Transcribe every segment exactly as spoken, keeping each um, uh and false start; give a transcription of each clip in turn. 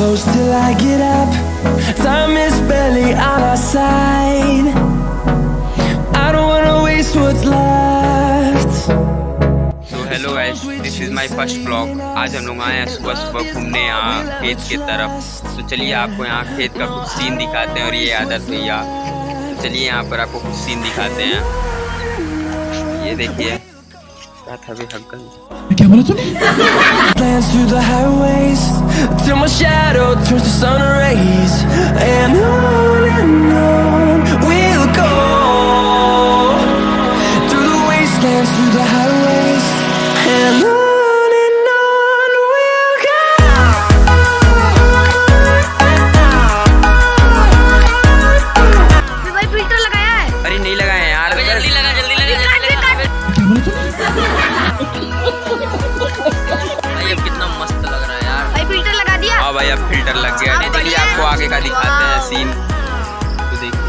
close till I get up. Time is barely on our side. I don't wanna waste what's left. So hello guys, this is my first vlog. आज हम लोग आए हैं सुबह सुबह घूमने यहाँ खेत की तरफ। तो चलिए आपको यहाँ खेत का कुछ सीन दिखाते हैं। और ये आदत भैया, तो चलिए यहाँ पर आपको कुछ सीन दिखाते हैं। ये देखिए क्या था भी हक्कन क्या बोला तूने? Dance through the highways till my shadow turns to sun rays, and on and on we'll go through the wastelands, through the highways, and on and on we'll go. भाई फिल्टर लगाया है? अरे नहीं लगाया यार, जल्दी लगा जल्दी लगा जल्दी लगा। क्या बोला तूने? भाई अब कितना मस्त लग रहा है यार। भाई फिल्टर लगा दिया? हाँ भाई अब फिल्टर लग गया। नहीं चलिए आपको आगे का दिखाते हैं सीन, तो देखिए।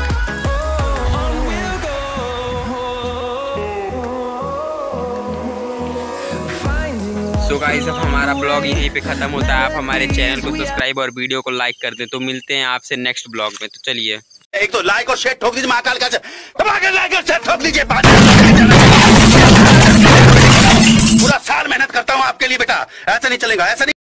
सो गाइस अब हमारा ब्लॉग यहीं पे खत्म होता है। आप हमारे चैनल को सब्सक्राइब और वीडियो को लाइक कर दें। तो मिलते हैं आपसे नेक्स्ट ब्लॉग में। तो चलिए एक तो लाइक और शेयर ठोक दीजिए, महाकाल का लाइक और शेयर ठोक दीजिए। पूरा साल मेहनत करता हूँ आपके लिए बेटा, ऐसा नहीं चलेगा, ऐसा नहीं।